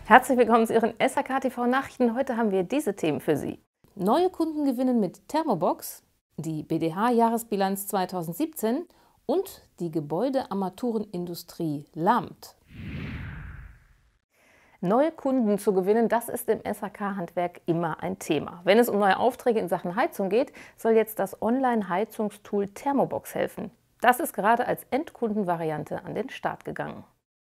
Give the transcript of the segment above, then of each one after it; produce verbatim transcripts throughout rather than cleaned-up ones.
Herzlich willkommen zu Ihren S H K T V Nachrichten. Heute haben wir diese Themen für Sie. Neue Kunden gewinnen mit Thermobox, die B D H-Jahresbilanz zweitausendsiebzehn und die Gebäudearmaturenindustrie lahmt. Neue Kunden zu gewinnen, das ist im S H K-Handwerk immer ein Thema. Wenn es um neue Aufträge in Sachen Heizung geht, soll jetzt das Online-Heizungstool Thermobox helfen. Das ist gerade als Endkundenvariante an den Start gegangen.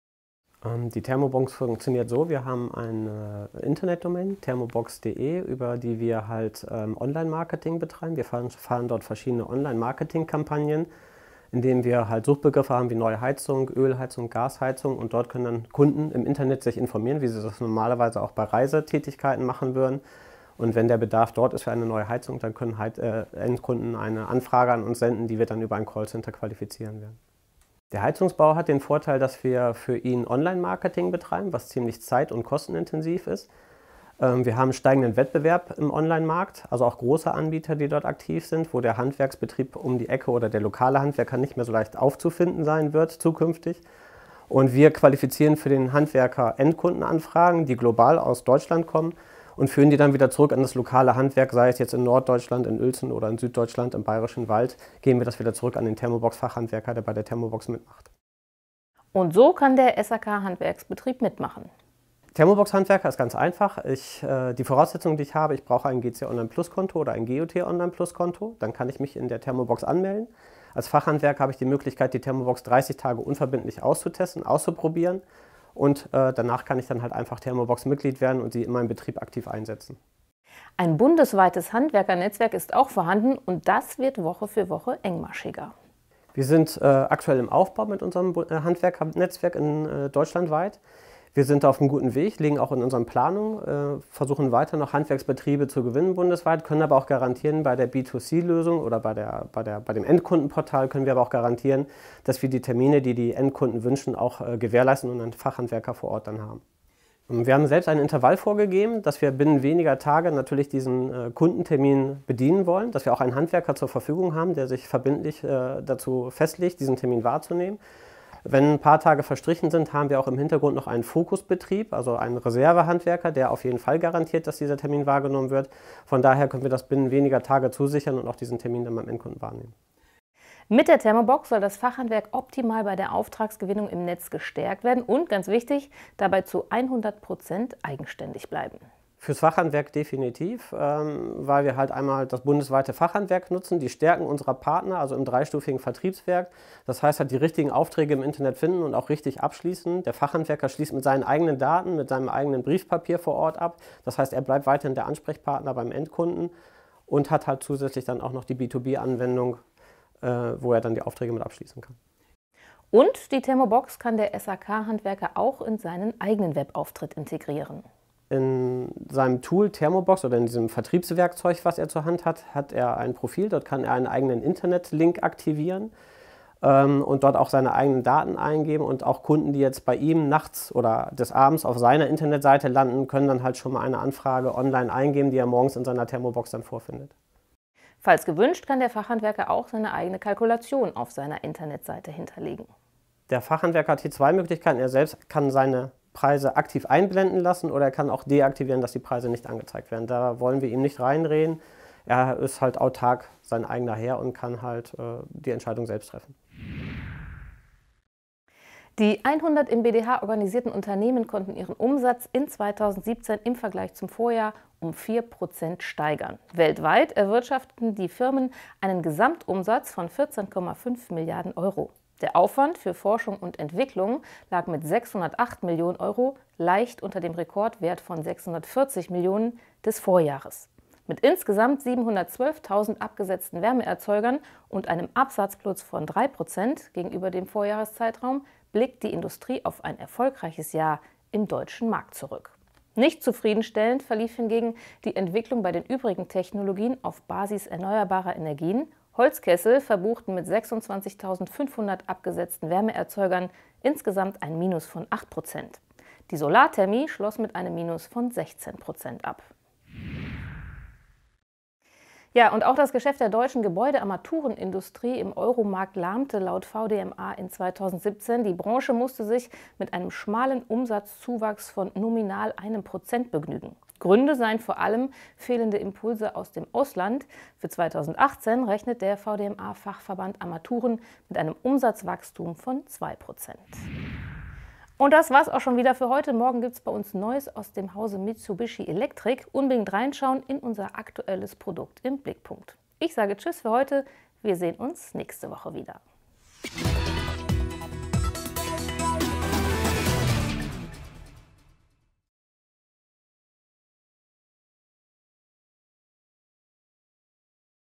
Die Thermobox funktioniert so, wir haben eine Internetdomain, thermobox punkt de, über die wir halt ähm, Online-Marketing betreiben. Wir fahren, fahren dort verschiedene Online-Marketing-Kampagnen, in denen wir halt Suchbegriffe haben wie neue Heizung, Ölheizung, Gasheizung, und dort können dann Kunden im Internet sich informieren, wie sie das normalerweise auch bei Reisetätigkeiten machen würden. Und wenn der Bedarf dort ist für eine neue Heizung, dann können halt, äh, Endkunden eine Anfrage an uns senden, die wir dann über ein Callcenter qualifizieren werden. Der Heizungsbau hat den Vorteil, dass wir für ihn Online-Marketing betreiben, was ziemlich zeit- und kostenintensiv ist. Ähm, wir haben einen steigenden Wettbewerb im Online-Markt, also auch große Anbieter, die dort aktiv sind, wo der Handwerksbetrieb um die Ecke oder der lokale Handwerker nicht mehr so leicht aufzufinden sein wird zukünftig. Und wir qualifizieren für den Handwerker Endkundenanfragen, die global aus Deutschland kommen, und führen die dann wieder zurück an das lokale Handwerk, sei es jetzt in Norddeutschland, in Uelzen oder in Süddeutschland, im Bayerischen Wald, geben wir das wieder zurück an den Thermobox-Fachhandwerker, der bei der Thermobox mitmacht. Und so kann der S H K-Handwerksbetrieb mitmachen. Thermobox-Handwerker ist ganz einfach. Ich, äh, die Voraussetzungen, die ich habe, ich brauche ein G C Online Plus Konto oder ein G O T Online Plus Konto. Dann kann ich mich in der Thermobox anmelden. Als Fachhandwerker habe ich die Möglichkeit, die Thermobox dreißig Tage unverbindlich auszutesten, auszuprobieren. Und äh, danach kann ich dann halt einfach Thermobox-Mitglied werden und sie in meinem Betrieb aktiv einsetzen. Ein bundesweites Handwerkernetzwerk ist auch vorhanden und das wird Woche für Woche engmaschiger. Wir sind äh, aktuell im Aufbau mit unserem Handwerkernetzwerk in äh, deutschlandweit. Wir sind auf einem guten Weg, liegen auch in unseren Planungen, äh, versuchen weiter noch Handwerksbetriebe zu gewinnen bundesweit, können aber auch garantieren, bei der B zwei C-Lösung oder bei, der, bei, der, bei dem Endkundenportal können wir aber auch garantieren, dass wir die Termine, die die Endkunden wünschen, auch äh, gewährleisten und einen Fachhandwerker vor Ort dann haben. Und wir haben selbst ein Intervall vorgegeben, dass wir binnen weniger Tage natürlich diesen äh, Kundentermin bedienen wollen, dass wir auch einen Handwerker zur Verfügung haben, der sich verbindlich äh, dazu festlegt, diesen Termin wahrzunehmen. Wenn ein paar Tage verstrichen sind, haben wir auch im Hintergrund noch einen Fokusbetrieb, also einen Reservehandwerker, der auf jeden Fall garantiert, dass dieser Termin wahrgenommen wird. Von daher können wir das binnen weniger Tage zusichern und auch diesen Termin dann beim Endkunden wahrnehmen. Mit der Thermobox soll das Fachhandwerk optimal bei der Auftragsgewinnung im Netz gestärkt werden und, ganz wichtig, dabei zu hundert Prozent eigenständig bleiben. Fürs Fachhandwerk definitiv, ähm, weil wir halt einmal das bundesweite Fachhandwerk nutzen, die Stärken unserer Partner, also im dreistufigen Vertriebswerk. Das heißt halt die richtigen Aufträge im Internet finden und auch richtig abschließen. Der Fachhandwerker schließt mit seinen eigenen Daten, mit seinem eigenen Briefpapier vor Ort ab. Das heißt, er bleibt weiterhin der Ansprechpartner beim Endkunden und hat halt zusätzlich dann auch noch die B zwei B-Anwendung, äh, wo er dann die Aufträge mit abschließen kann. Und die Thermobox kann der S H K-Handwerker auch in seinen eigenen Webauftritt integrieren. In seinem Tool Thermobox oder in diesem Vertriebswerkzeug, was er zur Hand hat, hat er ein Profil. Dort kann er einen eigenen Internetlink aktivieren ähm, und dort auch seine eigenen Daten eingeben. Und auch Kunden, die jetzt bei ihm nachts oder des Abends auf seiner Internetseite landen, können dann halt schon mal eine Anfrage online eingeben, die er morgens in seiner Thermobox dann vorfindet. Falls gewünscht, kann der Fachhandwerker auch seine eigene Kalkulation auf seiner Internetseite hinterlegen. Der Fachhandwerker hat hier zwei Möglichkeiten. Er selbst kann seine Preise aktiv einblenden lassen oder er kann auch deaktivieren, dass die Preise nicht angezeigt werden. Da wollen wir ihm nicht reinreden. Er ist halt autark sein eigener Herr und kann halt äh, die Entscheidung selbst treffen. Die hundert im B D H organisierten Unternehmen konnten ihren Umsatz in zweitausendsiebzehn im Vergleich zum Vorjahr um vier Prozent steigern. Weltweit erwirtschafteten die Firmen einen Gesamtumsatz von vierzehn Komma fünf Milliarden Euro. Der Aufwand für Forschung und Entwicklung lag mit sechshundertacht Millionen Euro leicht unter dem Rekordwert von sechshundertvierzig Millionen des Vorjahres. Mit insgesamt siebenhundertzwölftausend abgesetzten Wärmeerzeugern und einem Absatzplus von drei Prozent gegenüber dem Vorjahreszeitraum blickt die Industrie auf ein erfolgreiches Jahr im deutschen Markt zurück. Nicht zufriedenstellend verlief hingegen die Entwicklung bei den übrigen Technologien auf Basis erneuerbarer Energien. Holzkessel verbuchten mit sechsundzwanzigtausendfünfhundert abgesetzten Wärmeerzeugern insgesamt ein Minus von acht Prozent. Die Solarthermie schloss mit einem Minus von sechzehn Prozent ab. Ja, und auch das Geschäft der deutschen Gebäudearmaturenindustrie im Euromarkt lahmte laut V D M A in zweitausendsiebzehn. Die Branche musste sich mit einem schmalen Umsatzzuwachs von nominal einem Prozent begnügen. Gründe seien vor allem fehlende Impulse aus dem Ausland. Für zweitausendachtzehn rechnet der V D M A-Fachverband Armaturen mit einem Umsatzwachstum von zwei Prozent. Und das war's auch schon wieder für heute. Morgen gibt es bei uns Neues aus dem Hause Mitsubishi Electric. Unbedingt reinschauen in unser aktuelles Produkt im Blickpunkt. Ich sage Tschüss für heute. Wir sehen uns nächste Woche wieder.